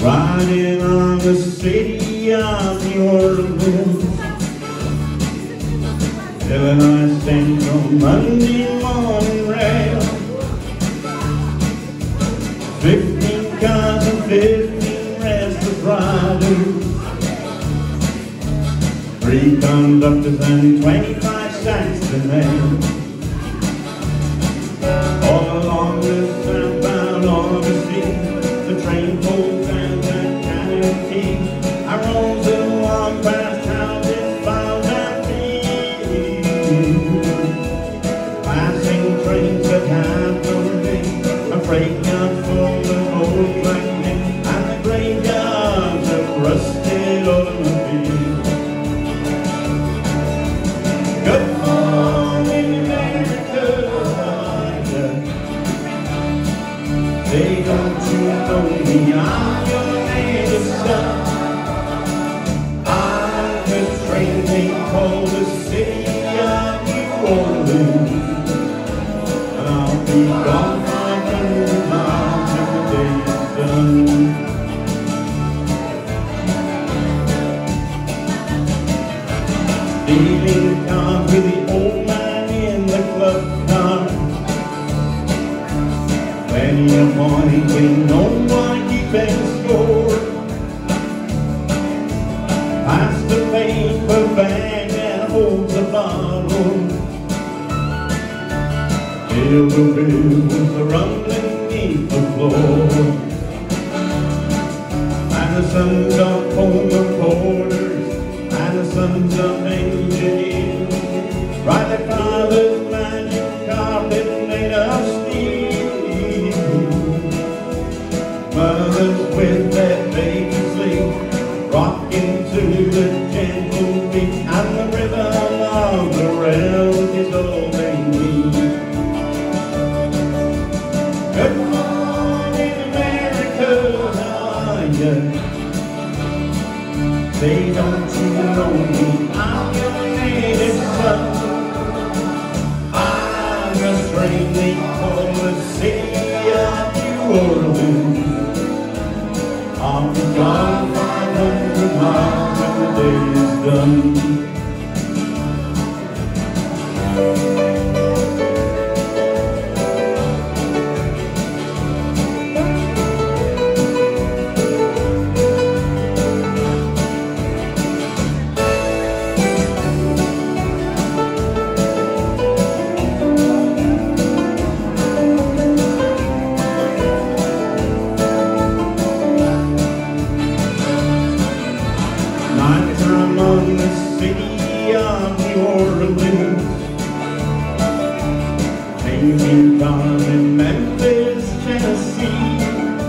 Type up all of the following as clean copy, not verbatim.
riding on the city of New Orleans, Illinois Central Monday morning rail. 15 cars and 15 restless riders, 3 conductors and 25 sacks to nail. All along this southbound Augustine, the train pulls down that Canyon. I rose and walked past houses, files and fields, passing trains that have no name, a freight yard full of old black men, and the graveyards of rusted automobiles. Good morning, America. Say, don't you know me? I'm your native son. I'm the train they call the city of New Orleans, and I'll be gone 500 miles till the day is done. Stealing cars with the old man in the club car, plenty of money when no one keeping score. Pass the paper bag that holds the bottle, till the wheels are rumbling beneath the floor, and the sons of home porters and the sons of engineers ride their father's magic carpet made of steel. Mothers with their babies sleep, rocking to the gentle beat, and the rhythm of the rails is all they need. Good morning, America, how are you? Say, don't you know me? I'm your native son. I'm the train they call the city of New Orleans. I'll be gone 500 miles when the day is done. Nighttime on the city of New Orleans, changing cars in Memphis, Tennessee.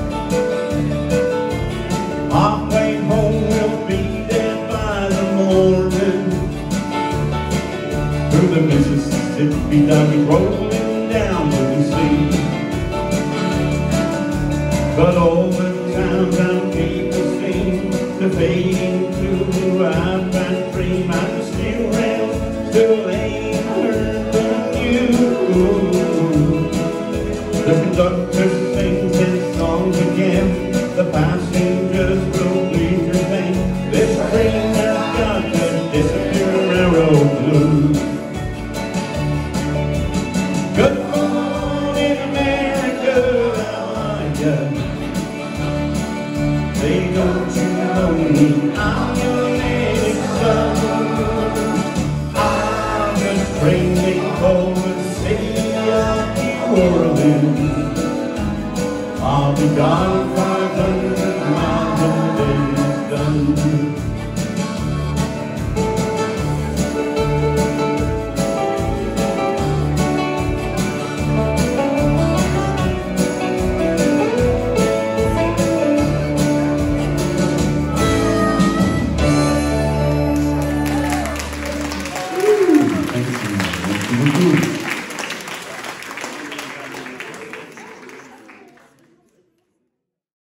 Halfway home we'll be there by the morning, through the Mississippi Valley rolling down to the sea. But all the town people seem to fade into a bad dream, and the steel rails still ain't heard the news. The conductor sings his songs again, the passengers will bleed their pain. This train has got to disappear, railroad blues. Good morning, America, how are ya? Say, don't you know me? I'm your native son. I'm the train they call the city of New Orleans. I'll be gone